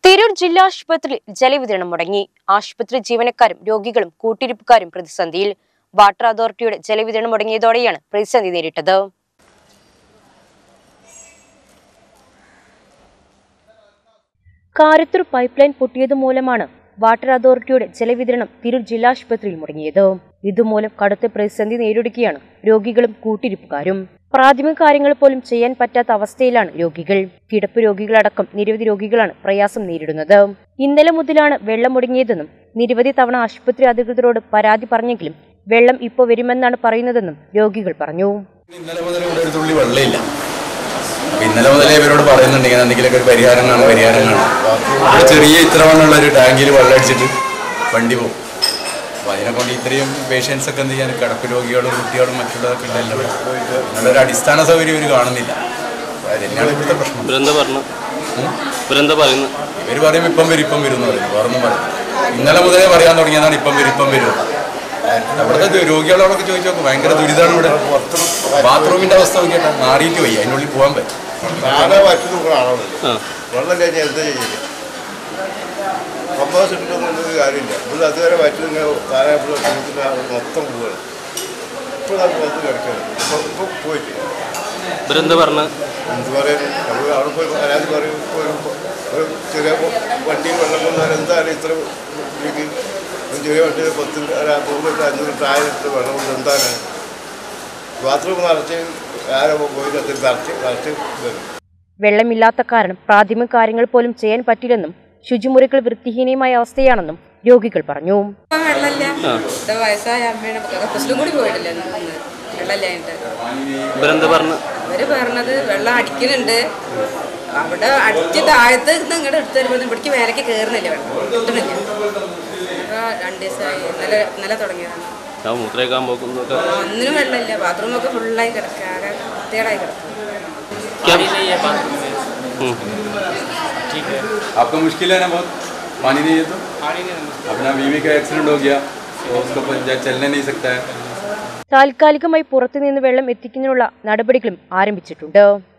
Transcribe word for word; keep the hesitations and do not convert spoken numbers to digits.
തിരൂർ ജില്ലാ ആശുപത്രിയിൽ ജലവിതരണം മുടങ്ങി. ആശുപത്രി ജീവനക്കാരും രോഗികളും കൂട്ടിരിപ്പുകാരും പ്രതിസന്ധിയിൽ. വാട്ടർ അതോറിറ്റിയുടെ ജലവിതരണം മുടങ്ങിയതോടെയാണ് പ്രതിസന്ധി നേരിട്ടത്. കാരത്തൂർ പൈപ്പ് ലൈൻ പൊട്ടിയത് മൂലമാണ് വാട്ടർ അതോറിറ്റിയുടെ ജലവിതരണം തിരൂർ ജില്ലാ ആശുപത്രിയിൽ മുടങ്ങിയത്. ഇതുമൂലം കടുത്ത പ്രതിസന്ധി നേരിടുകയാണ് രോഗികളും കൂട്ടിരിപ്പുകാരും. പ്രാഥമിക കാര്യങ്ങൾ പോലും ചെയ്യാൻ പറ്റാത്ത അവസ്ഥയിലാണ് രോഗികൾ. കിടപ്പ് രോഗികളടക്കം നിരവധി രോഗികളാണ് പ്രയാസം നേരിടുന്നത്. ഇന്നലെ മുതലാണ് വെള്ളം മുടങ്ങിയതെന്നും നിരവധി തവണ ആശുപത്രി അധികൃതരോട് പരാതി പറഞ്ഞെങ്കിലും വെള്ളം ഇപ്പോൾ വരുമെന്നാണ് പറയുന്നതെന്നും രോഗികൾ പറഞ്ഞു. ഇന്നലെ മുതൽ ഇവിടെ ഒരു തുള്ളി വെള്ളമില്ല. ഇന്നലെ മുതലേ ഇവരോട് പറയുന്നുണ്ടെങ്കിൽ എന്തെങ്കിലുമൊക്കെ ഒരു പരിഹാരം കാണും പരിഹാരം കാണും ഇവിടെ ചെറിയ ഇത്ര വണ്ണുള്ള ഒരു ടാങ്കിൽ വെള്ളം അടിച്ചിട്ട് വണ്ടി പോകും. അപ്പോൾ അതിനെക്കൊണ്ട് ഇത്രയും പേഷ്യൻസ് ഒക്കെ എന്ത് ചെയ്യാൻ കിടപ്പ് രോഗികളും കുട്ടികളും മറ്റുള്ളതൊക്കെ ഉണ്ടല്ലോ. നല്ലൊരു അടിസ്ഥാന സൗകര്യം ഇവർ കാണുന്നില്ല. തന്നെയാണ് ഇവിടുത്തെ പ്രശ്നം. ഇവർ പറയും ഇപ്പം വരും ഇപ്പം വരും എന്ന് പറയുന്നു. വേറൊന്നും പറയും. ഇന്നലെ മുതലേ പറയാൻ തുടങ്ങിയതാണ് ഇപ്പം വരും ഇപ്പം വരും. അവിടുത്തെ രോഗികളോടൊക്കെ ചോദിച്ചു നോക്കും. ഭയങ്കര ദുരിതമാണ് ഇവിടെ. ബാത്റൂമിന്റെ അവസ്ഥ നോക്കിയാൽ നാടിയിട്ട് പോയി അതിനുള്ളിൽ പോകാൻ പറ്റും. കാര്യമില്ല. ഇവിടെ അതുവരെ വയറ്റിൽ താരായപ്പോൾ മൊത്തം പോവുകയാണ്. ഇപ്പോഴാണ് പുറത്ത് കിടക്കുന്നത്. ഇപ്പം ഇപ്പോൾ പോയിട്ട് എന്ത് പറയാൻ നമ്മൾ അവിടെ പോയി പരാതി പറയും. ഒരു ചെറിയ വണ്ടിയിൽ വെള്ളം കൊണ്ടുവരാൻ എന്താണ് ഇത്ര ചെറിയ വണ്ടിയിൽ പത്ത് മൂന്നിട്ട് അഞ്ഞൂറ് ആയിരത്തി വെള്ളം കൊണ്ട് എന്താണ് ബാത്റൂം നിറച്ച് ആരോ പോയി നിറച്ച് നിറച്ച് വരും. വെള്ളമില്ലാത്ത കാരണം പ്രാഥമിക കാര്യങ്ങൾ പോലും ചെയ്യാൻ പറ്റില്ലെന്നും ശുചിമുറികൾ വൃത്തിഹീനമായ അവസ്ഥയാണെന്നും രോഗികൾ പറഞ്ഞു. വയസ്സായ അമ്മയുടെ കൂടി പോയിട്ടില്ല. അവര് പറഞ്ഞത് വെള്ളം അടിക്കുന്നുണ്ട്. അവിടെ അടിച്ച് താഴത്ത് ഇങ്ങോട്ട് എടുത്തു വരുമ്പോൾ ഇവിടേക്ക് മേലേക്ക് കയറുന്നില്ല. വെള്ളം കിട്ടുന്നില്ല. രണ്ട് ദിവസമായി ഇന്നലെ ഇന്നലെ തുടങ്ങിയതാണ്. ഒന്നിനും വെള്ളമില്ല. ബാത്റൂമൊക്കെ ഫുള്ളായി കിടക്കുക. ആകെ വൃത്തികേടായി കിടക്കുക. आपको मुश्किल है ना बहुत? पानी नहीं है तो अपना बीवी का एक्सीडेंट हो गया तो उसको चलने नहीं सकता है. താൽക്കാലികമായി പുറത്തുനിന്ന് വെള്ളം എത്തിക്കുന്നതിനുള്ള നടപടികളും ആരംഭിച്ചിട്ടുണ്ട്.